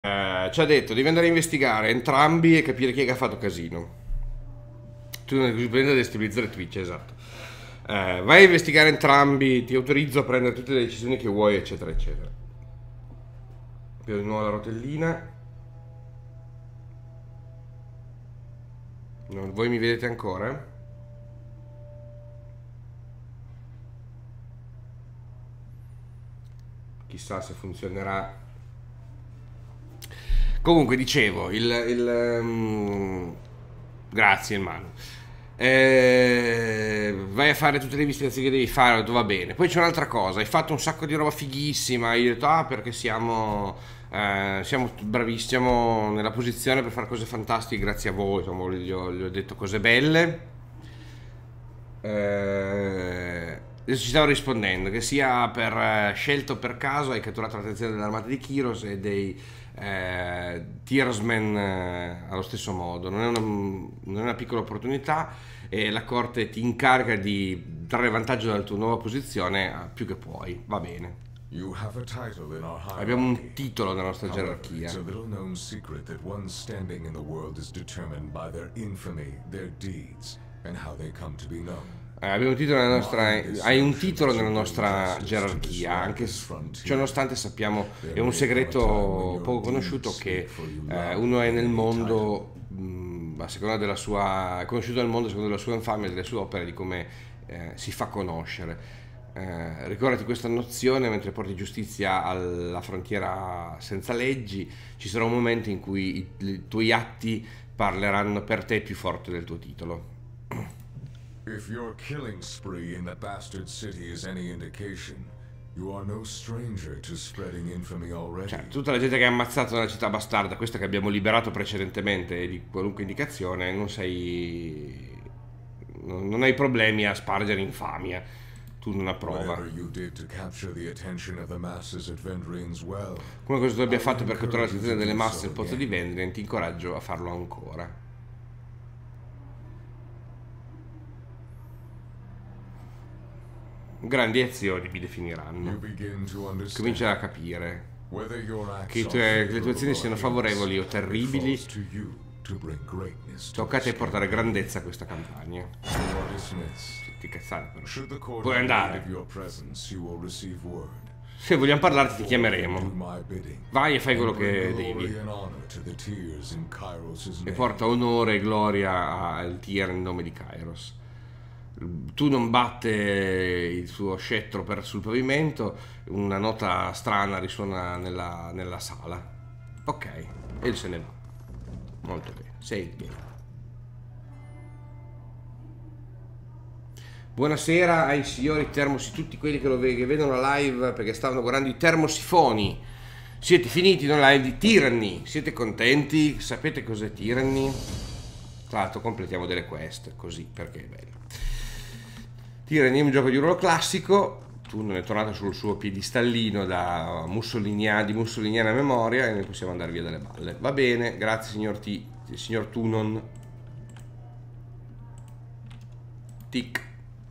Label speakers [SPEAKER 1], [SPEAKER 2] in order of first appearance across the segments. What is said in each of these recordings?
[SPEAKER 1] Ci ha detto devi andare a investigare entrambi e capire chi è che ha fatto casino. Tu non hai destabilizzare Twitch, esatto. Vai a investigare entrambi, ti autorizzo a prendere tutte le decisioni che vuoi, eccetera, eccetera. Vedo di nuovo la rotellina. Voi mi vedete ancora? Chissà se funzionerà. Comunque, dicevo, grazie, Manu. Vai a fare tutte le investigazioni che devi fare, ho detto, va bene. Poi c'è un'altra cosa, hai fatto un sacco di roba fighissima, io ho detto, perché siamo bravissimi, siamo nella posizione per fare cose fantastiche grazie a voi, insomma, gli ho detto cose belle. Adesso ci stavo rispondendo che sia per scelta o per caso hai catturato l'attenzione dell'armata di Kyros e dei Tearsmen allo stesso modo. Non è una piccola opportunità e la corte ti incarica di trarre vantaggio dalla tua nuova posizione più che puoi. Va bene. Abbiamo un titolo nella nostra gerarchia.
[SPEAKER 2] It's a little known secret that one's standing in the world is determined by their infamy, their deeds, and how they come to be known.
[SPEAKER 1] Abbiamo un titolo nella nostra, hai un titolo nella nostra gerarchia, anche ciononostante sappiamo, è un segreto poco conosciuto che uno è nel mondo, a seconda della sua, è conosciuto nel mondo secondo la sua infamia, delle sue opere, di come si fa conoscere. Ricordati questa nozione mentre porti giustizia alla frontiera senza leggi, ci sarà un momento in cui i tuoi atti parleranno per te più forte del tuo titolo.
[SPEAKER 2] If your killing spree in the bastard city is any indication, you are no stranger to spreading infamy already.
[SPEAKER 1] Cioè, tutta la gente che hai ammazzato nella città bastarda, questa che abbiamo liberato precedentemente di qualunque indicazione, non hai problemi a spargere infamia. Tu non approva.
[SPEAKER 2] Whatever you did to capture the attention of the masses at Vendrian's Well.
[SPEAKER 1] Come cosa tu abbia fatto per catturare l'attenzione delle masse al pozzo di Vendrian, ti incoraggio a farlo ancora. Grandi azioni mi definiranno. Comincia a capire che le tue azioni siano favorevoli o terribili. Tocca a te portare grandezza a questa campagna. Ti cazzare però. Puoi andare. Se vogliamo parlarti ti chiameremo. Vai e fai quello che devi. E porta onore e gloria al Tyr in nome di Kairos. Tu non batte il suo scettro sul pavimento, una nota strana risuona nella sala. Ok, e lui se ne va. Molto bene, sei il game. Buonasera ai signori termosi, tutti quelli che vedono la live perché stavano guardando i termosifoni. Siete finiti nella live di Tyranny? Siete contenti? Sapete cos'è Tyranny? Tra l'altro completiamo delle quest, così, perché è bello. Tyranny è un gioco di ruolo classico, tu non è tornato sul suo piedistallino di mussoliniana memoria e noi possiamo andare via dalle balle. Va bene, grazie signor Tunon. Tic.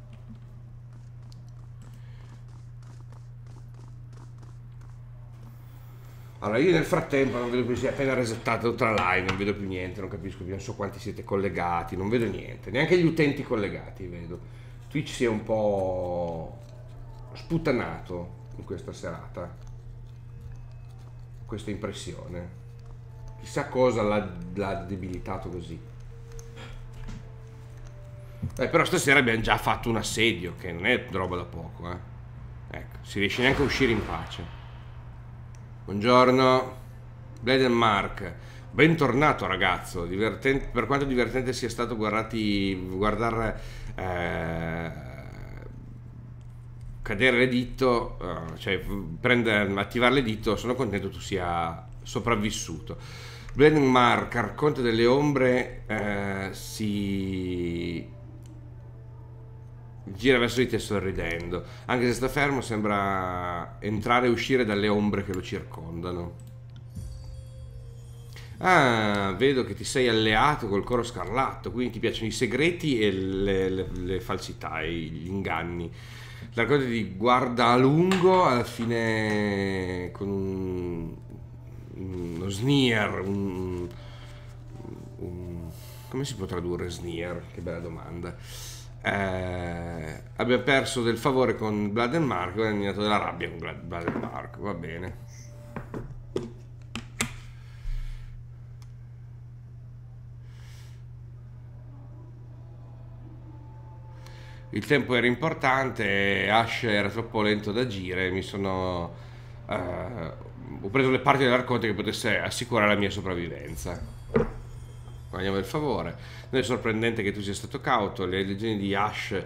[SPEAKER 1] Allora io nel frattempo non vedo più, si è appena resettata tutta la live, non vedo più niente, non capisco più, non so quanti siete collegati, non vedo niente, neanche gli utenti collegati vedo. Twitch si è un po' sputtanato in questa serata, questa impressione, chissà cosa l'ha debilitato così. Però stasera abbiamo già fatto un assedio, che non è roba da poco, ecco, si riesce neanche a uscire in pace. Buongiorno Blade and Mark, bentornato ragazzo, per quanto divertente sia stato guardare cadere l'editto, cioè attivare l'editto, sono contento tu sia sopravvissuto. Blade and Mark, Arconte delle ombre, si gira verso di te sorridendo, anche se sta fermo sembra entrare e uscire dalle ombre che lo circondano. Ah, vedo che ti sei alleato col Coro Scarlatto, quindi ti piacciono i segreti e le falsità, e gli inganni. L'arconte ti guarda a lungo, alla fine con uno sneer, come si può tradurre sneer? Che bella domanda. Abbiamo perso del favore con Blood and Mark, abbiamo eliminato della rabbia con Blood and Mark, va bene. Il tempo era importante, Ash era troppo lento da agire, ho preso le parti dell'arconte che potesse assicurare la mia sopravvivenza. Guadagniamo il favore. Non è sorprendente che tu sia stato cauto, le legioni di Ash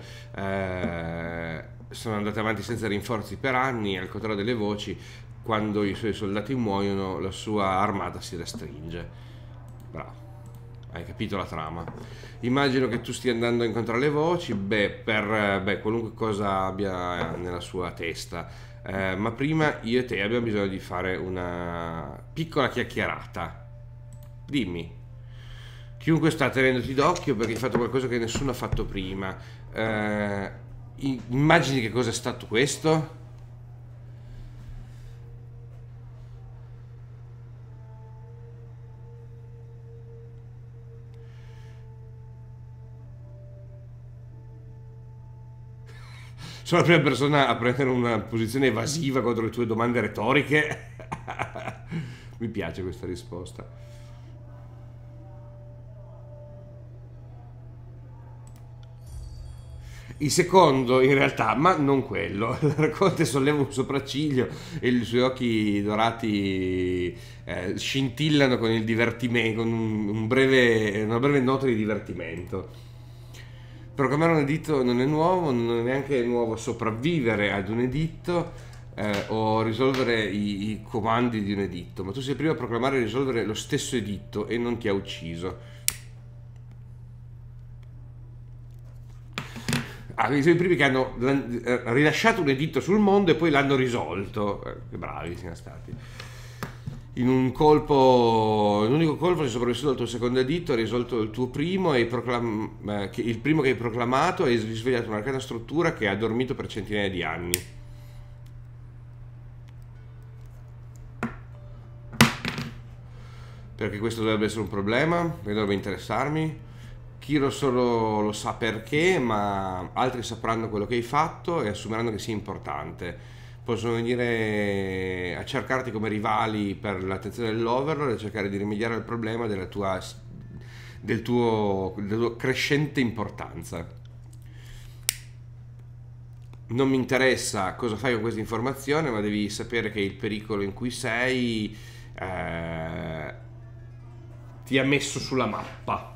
[SPEAKER 1] sono andate avanti senza rinforzi per anni, al contrario delle voci, quando i suoi soldati muoiono la sua armata si restringe. Bravo. Hai capito la trama. Immagino che tu stia andando a incontrare le voci, per qualunque cosa abbia nella sua testa. Ma prima io e te abbiamo bisogno di fare una piccola chiacchierata. Dimmi. Chiunque sta tenendoti d'occhio perché hai fatto qualcosa che nessuno ha fatto prima. Immagini che cosa è stato questo? Sono la prima persona a prendere una posizione evasiva contro le tue domande retoriche. Mi piace questa risposta. Il secondo in realtà, ma non quello. L'arconte solleva un sopracciglio e i suoi occhi dorati scintillano con il divertimento, con una breve nota di divertimento. Programmare un editto non è nuovo, non è neanche nuovo sopravvivere ad un editto o risolvere i comandi di un editto, ma tu sei prima a proclamare e risolvere lo stesso editto e non ti ha ucciso. Quindi sono i primi che hanno rilasciato un editto sul mondo e poi l'hanno risolto. Che bravi siamo stati. In un unico colpo sei sopravvissuto al tuo secondo editto, hai risolto il tuo primo, il primo che hai proclamato, e hai risvegliato un'arcana struttura che ha dormito per centinaia di anni. Perché questo dovrebbe essere un problema, dovrebbe interessarmi. Kiro solo lo sa perché, ma altri sapranno quello che hai fatto e assumeranno che sia importante. Possono venire a cercarti come rivali per l'attenzione dell'Overlord e cercare di rimediare al problema della tua crescente importanza. Non mi interessa cosa fai con questa informazione, ma devi sapere che il pericolo in cui sei ti ha messo sulla mappa.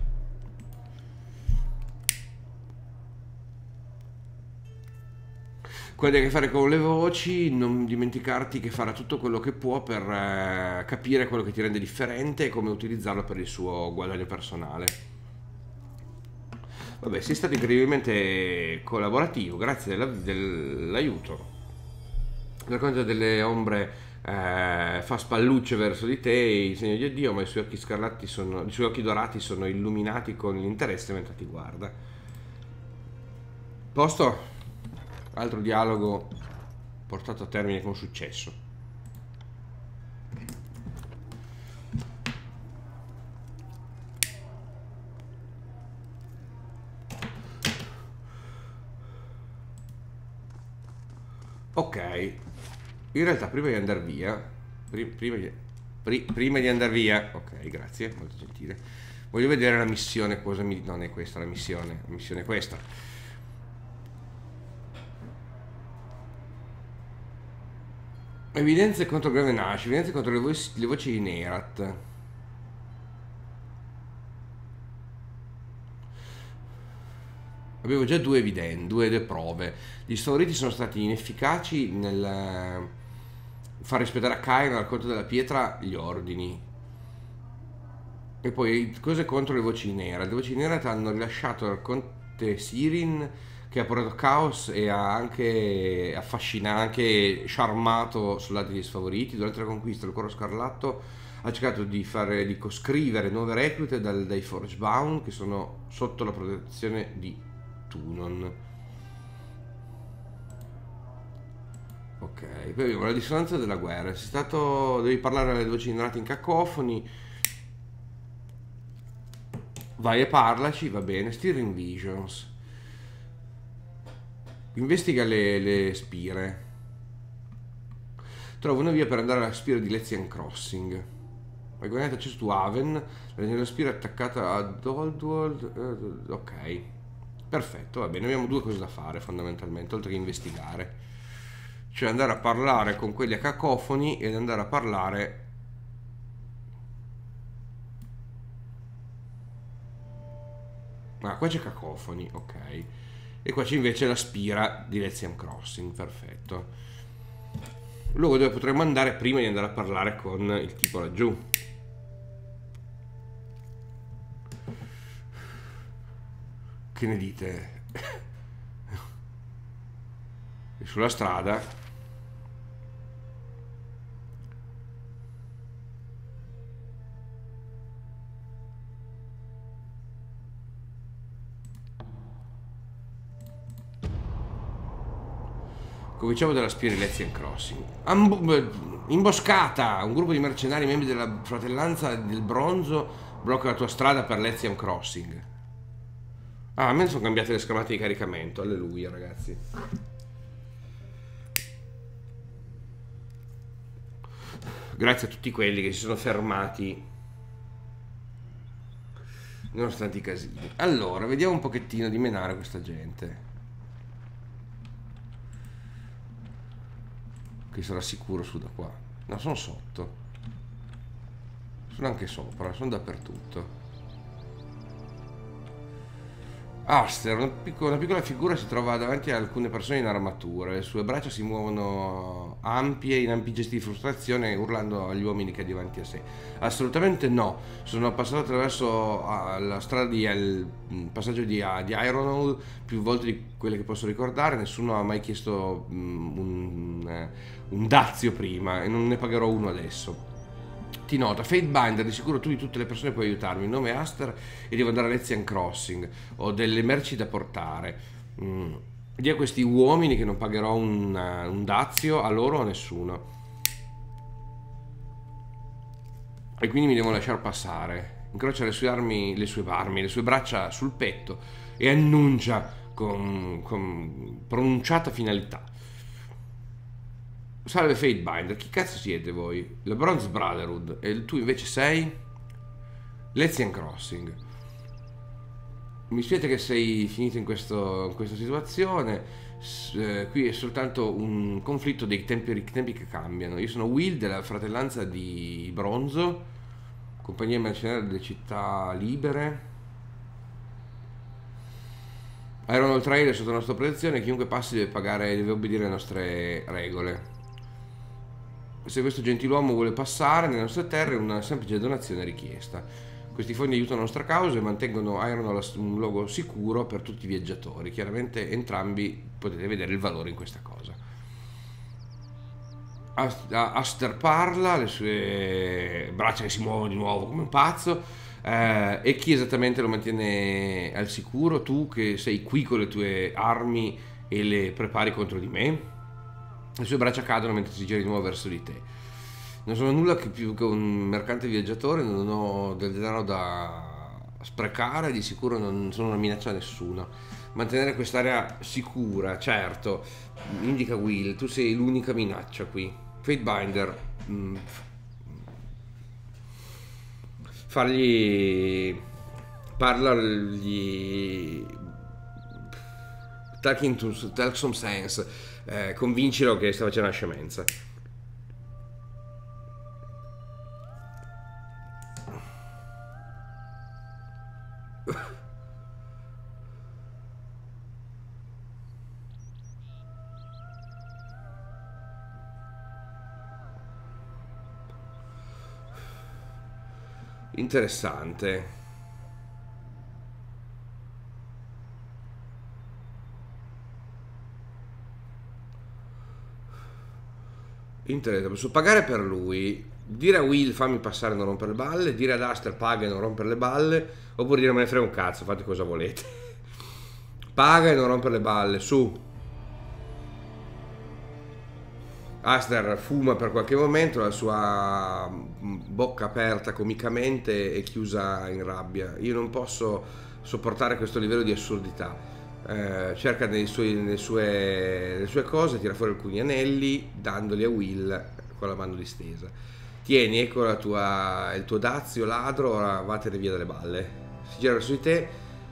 [SPEAKER 1] Quando hai a che fare con le voci, non dimenticarti che farà tutto quello che può per capire quello che ti rende differente e come utilizzarlo per il suo guadagno personale. Vabbè, sei stato incredibilmente collaborativo, grazie dell'aiuto. Racconta delle ombre fa spallucce verso di te, il segno di addio, ma i suoi occhi dorati sono illuminati con l'interesse mentre ti guarda. Posto? Altro dialogo portato a termine con successo. Ok, in realtà prima di andare via, prima di andare via, ok, grazie, molto gentile. Voglio vedere la missione, non è questa la missione è questa. Evidenze contro Gravenash, evidenze contro le voci di Nerat. Avevo già due prove. Gli sfavoriti sono stati inefficaci nel far rispettare a Kain al conto della pietra gli ordini. E poi cose contro le voci di Nerat. Le voci di Nerat hanno rilasciato al conte Sirin, che ha portato caos e ha anche affascinato, anche charmato soldati degli sfavoriti. Durante la conquista del Coro Scarlatto ha cercato di coscrivere nuove reclute dai Forgebound che sono sotto la protezione di Tunon. Ok, poi abbiamo la dissonanza della guerra. Sei stato. Devi parlare alle voci generate in cacofoni. Vai e parlaci, va bene. Steering Visions. Investiga le spire. Trova una via per andare alla spira di Lezian Crossing. Hai guadagnato accesso tu Haven. La spira è attaccata ad Oldworld. Ok. Perfetto, va bene. Abbiamo due cose da fare fondamentalmente, oltre che investigare. Cioè andare a parlare con quelli a cacofoni ed andare a parlare. Ah, qua c'è cacofoni, ok. E qua c'è invece la spira di Lezian Crossing, perfetto. Luogo dove potremmo andare prima di andare a parlare con il tipo laggiù. Che ne dite? E sulla strada. Cominciamo dalla spira di Lezian Crossing. Imboscata! Un gruppo di mercenari membri della fratellanza del bronzo blocca la tua strada per Lezian Crossing. Ah, a me sono cambiate le schermate di caricamento. Alleluia, ragazzi. Grazie a tutti quelli che si sono fermati nonostante i casini. Allora, vediamo un pochettino di menare questa gente. Che sarà sicuro su da qua. No, sono sotto. Sono anche sopra, sono dappertutto. Aster, una piccola figura si trova davanti a alcune persone in armatura. Le sue braccia si muovono ampie, in ampi gesti di frustrazione, urlando agli uomini che ha davanti a sé. Assolutamente no. Sono passato attraverso la strada il passaggio di Ironhall più volte di quelle che posso ricordare. Nessuno ha mai chiesto un dazio prima e non ne pagherò uno adesso. Ti nota, Fatebinder, di sicuro tu di tutte le persone puoi aiutarmi. Il nome è Aster e devo andare a Lezian Crossing. Ho delle merci da portare. Di a questi uomini che non pagherò un dazio, a loro o a nessuno. E quindi mi devono lasciar passare. Incrocia le sue braccia sul petto e annuncia con pronunciata finalità. Salve Fatebinder, chi cazzo siete voi? La Bronze Brotherhood. E tu invece sei? Lezian Crossing. Mi spiace che sei finito in questa situazione. Qui è soltanto un conflitto dei tempi che cambiano. Io sono Will della fratellanza di Bronzo, compagnia mercenaria delle città libere. Ironhall Trail è sotto la nostra protezione. Chiunque passi deve obbedire alle nostre regole. Se questo gentiluomo vuole passare nelle nostre terre, una semplice donazione è richiesta. Questi fondi aiutano la nostra causa e mantengono Ironhall un luogo sicuro per tutti i viaggiatori. Chiaramente entrambi potete vedere il valore in questa cosa. Aster parla, le sue braccia che si muovono di nuovo come un pazzo. E chi esattamente lo mantiene al sicuro? Tu che sei qui con le tue armi e le prepari contro di me? Le sue braccia cadono mentre si gira di nuovo verso di te. Non sono nulla più che un mercante viaggiatore, non ho del denaro da sprecare, di sicuro non sono una minaccia a nessuno. Mantenere quest'area sicura, certo, indica Will, tu sei l'unica minaccia qui. Fatebinder, parlargli, talk some sense. Convincilo che sta facendo una scemenza. Interessante. Interessante. Posso pagare per lui, dire a Will fammi passare e non rompere le balle, dire ad Aster paga e non rompere le balle, oppure dire me ne frega un cazzo, fate cosa volete. Paga e non rompere le balle, su. Aster fuma per qualche momento, la sua bocca aperta comicamente e chiusa in rabbia. Io non posso sopportare questo livello di assurdità. Cerca nelle sue cose, tira fuori alcuni anelli, dandoli a Will con la mano distesa. Tieni, ecco il tuo dazio ladro, ora vattene via dalle balle. Si gira su di te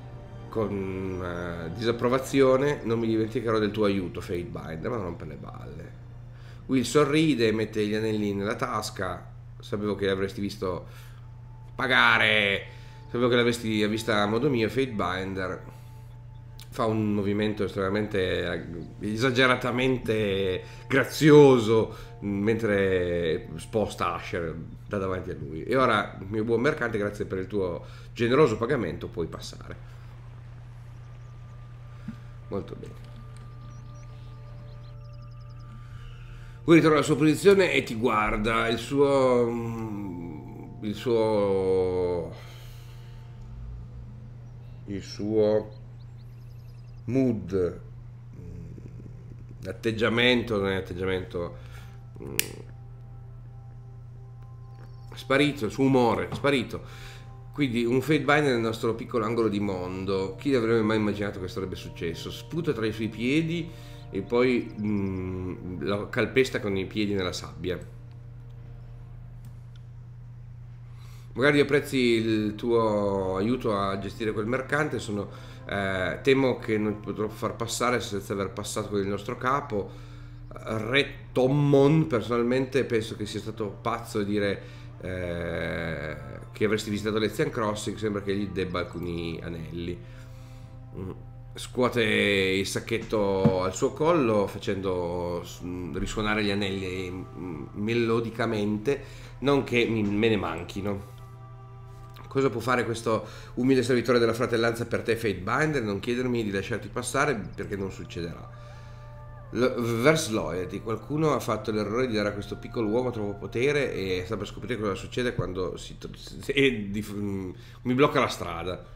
[SPEAKER 1] con disapprovazione. Non mi dimenticherò del tuo aiuto, Fatebinder, ma non per le balle. Will sorride, mette gli anelli nella tasca. Sapevo che l'avresti visto pagare, sapevo che l'avresti vista a modo mio. Fatebinder fa un movimento estremamente esageratamente grazioso mentre sposta Asher da davanti a lui. E ora, mio buon mercante, grazie per il tuo generoso pagamento, puoi passare. Molto bene. Lui ritorna alla sua posizione e ti guarda. Il suo mood, l'atteggiamento non è atteggiamento sparito, il suo umore sparito. Quindi un Fatebinder nel nostro piccolo angolo di mondo, chi avrebbe mai immaginato che sarebbe successo? Sputa tra i suoi piedi e poi la calpesta con i piedi nella sabbia. Magari apprezzi il tuo aiuto a gestire quel mercante. Temo che non potrò far passare senza aver passato con il nostro capo. Re Tommon, personalmente penso che sia stato pazzo a dire che avresti visitato Lezian Crossing. Sembra che gli debba alcuni anelli. Scuote il sacchetto al suo collo facendo risuonare gli anelli melodicamente, non che me ne manchino. Cosa può fare questo umile servitore della fratellanza per te, Fatebinder? Non chiedermi di lasciarti passare, perché non succederà. Verse Loyalty, qualcuno ha fatto l'errore di dare a questo piccolo uomo troppo potere e sta per scoprire cosa succede quando mi blocca la strada.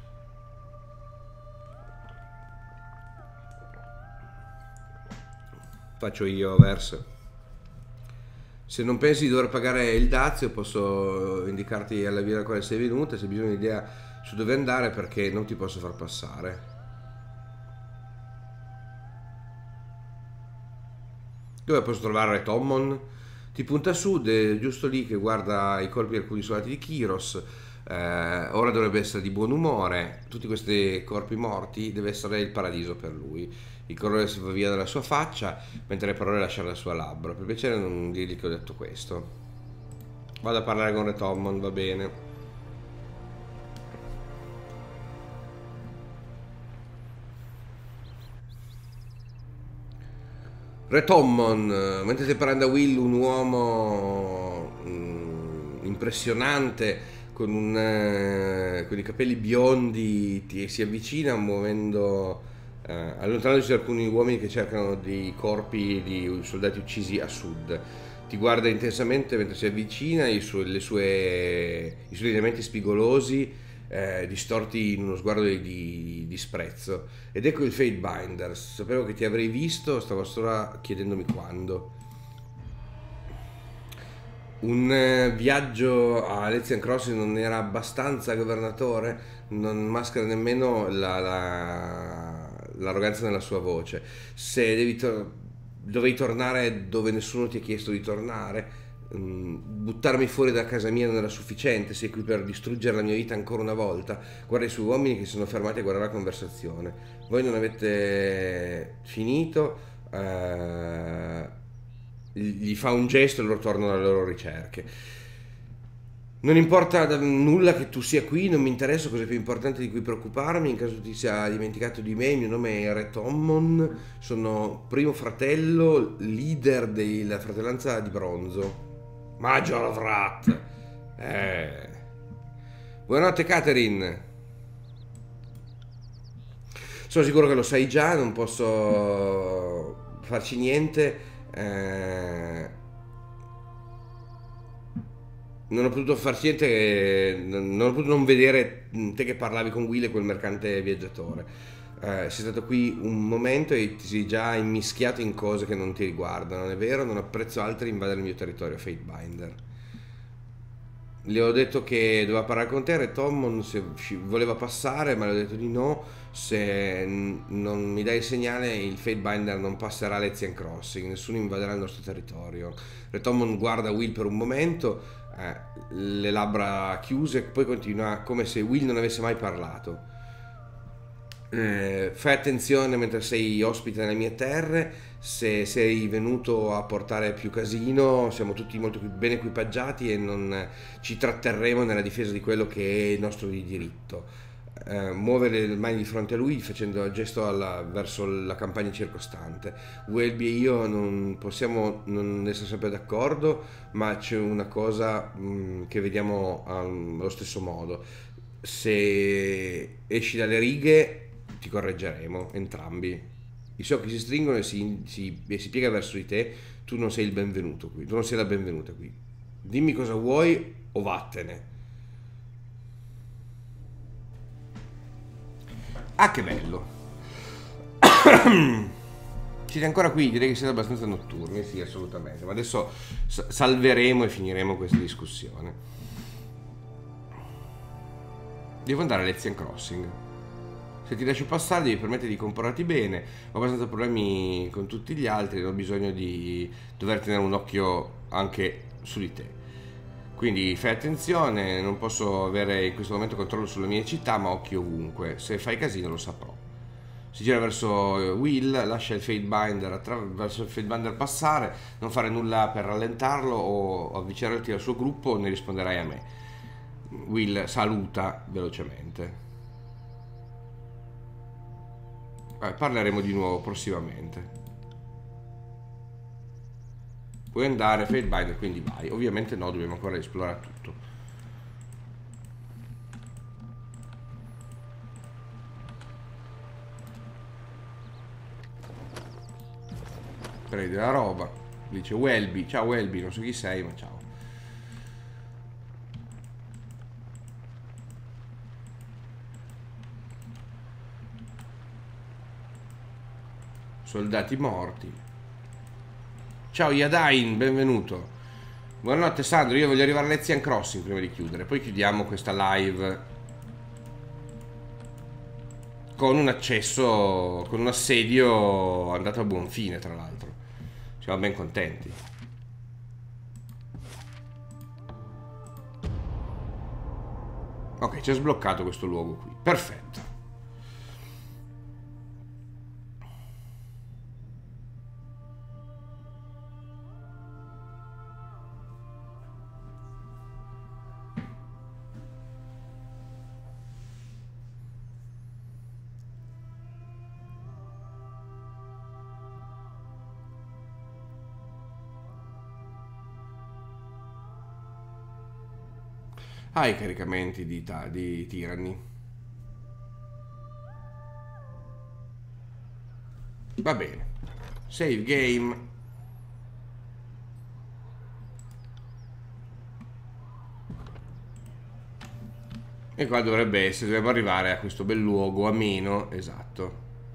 [SPEAKER 1] Faccio io, Verse. Se non pensi di dover pagare il dazio, posso indicarti alla via dalla quale sei venuta, se hai bisogno di idea su dove andare, perché non ti posso far passare. Dove posso trovare Re Tommon? Ti punta a sud, è giusto lì che guarda i colpi di alcuni soldati di Kyros. Ora dovrebbe essere di buon umore. Tutti questi corpi morti deve essere il paradiso per lui. Il colore si va via dalla sua faccia mentre le parole lasciano le sue labbra. Per piacere non dirgli che ho detto questo. Vado a parlare con Re Tommon, va bene. Re Tommon, mentre stai parlando a Will, un uomo impressionante con i capelli biondi si avvicina muovendo, allontanandosi da alcuni uomini che cercano dei corpi di soldati uccisi a sud. Ti guarda intensamente mentre si avvicina, i suoi lineamenti spigolosi distorti in uno sguardo di disprezzo. Ed ecco il Fatebinder. Sapevo che ti avrei visto, stavo solo chiedendomi quando. Un viaggio a Lezian Crossing non era abbastanza, governatore? Non maschera nemmeno l'arroganza nella sua voce. Se dovevi tornare dove nessuno ti ha chiesto di tornare, buttarmi fuori da casa mia non era sufficiente. Sei qui per distruggere la mia vita ancora una volta. Guarda i suoi uomini che si sono fermati a guardare la conversazione. Voi non avete finito. Gli fa un gesto e loro tornano alle loro ricerche. Non importa nulla che tu sia qui, non mi interessa, cosa più importante di cui preoccuparmi. In caso ti sia dimenticato di me, il mio nome è Re Tommon, sono primo fratello, leader della fratellanza di bronzo. Major Vrat. Buonanotte, Catherine. Sono sicuro che lo sai già, non posso farci niente. Non ho potuto farci niente, non ho potuto non vedere te che parlavi con Will e quel mercante viaggiatore. sei stato qui un momento e ti sei già immischiato in cose che non ti riguardano, non è vero? Non apprezzo altri invadere il mio territorio, Fatebinder. Le ho detto che doveva parlare con te, Red Tommon se voleva passare, ma le ho detto di no. Se non mi dai il segnale, il Fatebinder non passerà a Lezian Crossing, nessuno invaderà il nostro territorio. Red Tommon guarda Will per un momento, le labbra chiuse, poi continua come se Will non avesse mai parlato. Fai attenzione mentre sei ospite nelle mie terre, se sei venuto a portare più casino siamo tutti molto ben equipaggiati e non ci tratterremo nella difesa di quello che è il nostro diritto. Muove le mani di fronte a lui facendo il gesto verso la campagna circostante. Welby e io non possiamo non essere sempre d'accordo, ma c'è una cosa che vediamo allo stesso modo. Se esci dalle righe ti correggeremo entrambi. I suoi occhi si stringono e si piega verso di te. Tu non sei il benvenuto qui, tu non sei la benvenuta qui. Dimmi cosa vuoi o vattene. Ah, che bello. Siete ancora qui, direi che siete abbastanza notturni, sì, assolutamente. Ma adesso salveremo e finiremo questa discussione. Devo andare a Lezian Crossing. Se ti lascio passare devi permettere di comportarti bene. Ho abbastanza problemi con tutti gli altri, non ho bisogno di dover tenere un occhio anche su di te. Quindi fai attenzione, non posso avere in questo momento controllo sulle mie città, ma occhio ovunque. Se fai casino lo saprò. Si gira verso Will, lascia il Fatebinder verso il Fatebinder passare, non fare nulla per rallentarlo o avvicinarti al suo gruppo, ne risponderai a me. Will saluta velocemente. Parleremo di nuovo prossimamente. Puoi andare, Fatebinder, quindi vai. Ovviamente no, dobbiamo ancora esplorare tutto. Prendi la roba. Dice Welby. Ciao Welby, non so chi sei, ma ciao. Soldati morti. Ciao Yadain, benvenuto. Buonanotte Sandro, io voglio arrivare a Lezian Crossing prima di chiudere, poi chiudiamo questa live con un accesso, con un assedio andato a buon fine, tra l'altro. Siamo ben contenti. Ok, ci ha sbloccato questo luogo qui. Perfetto. Ah, i caricamenti di tiranni. Va bene. Save game. E qua dovrebbe essere, dobbiamo arrivare a questo bel luogo ameno, esatto.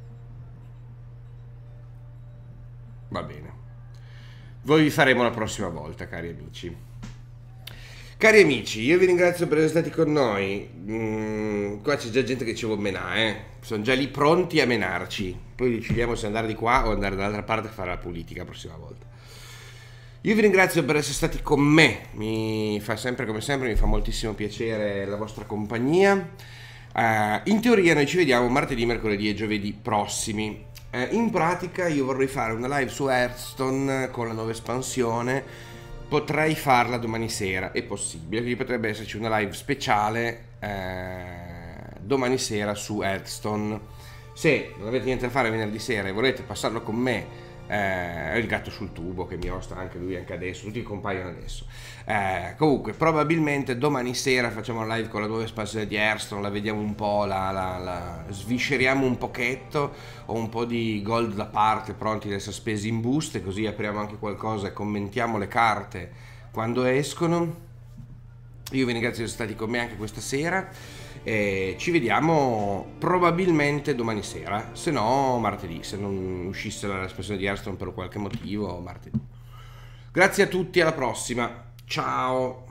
[SPEAKER 1] Va bene. Voi vi faremo la prossima volta, cari amici. Cari amici, io vi ringrazio per essere stati con noi. Qua c'è già gente che ci vuole menare, sono già lì pronti a menarci. Poi decidiamo se andare di qua o andare dall'altra parte a fare la politica la prossima volta. Io vi ringrazio per essere stati con me, mi fa sempre, come sempre, mi fa moltissimo piacere la vostra compagnia. In teoria noi ci vediamo martedì, mercoledì e giovedì prossimi. In pratica io vorrei fare una live su Hearthstone con la nuova espansione. Potrei farla domani sera, è possibile, quindi potrebbe esserci una live speciale domani sera su Hearthstone. Se non avete niente da fare venerdì sera e volete passarlo con me, ho il gatto sul tubo che mi osta anche lui anche adesso, tutti compaiono adesso. Comunque probabilmente domani sera facciamo una live con la nuova espansione di Hearthstone, la vediamo un po', la svisceriamo un pochetto, ho un po' di gold da parte pronti ad essere spesi in buste, così apriamo anche qualcosa e commentiamo le carte quando escono. Io vi ringrazio di essere stati con me anche questa sera e ci vediamo probabilmente domani sera, se no martedì, se non uscisse l'espansione di Hearthstone per qualche motivo, martedì. Grazie a tutti, alla prossima, ciao!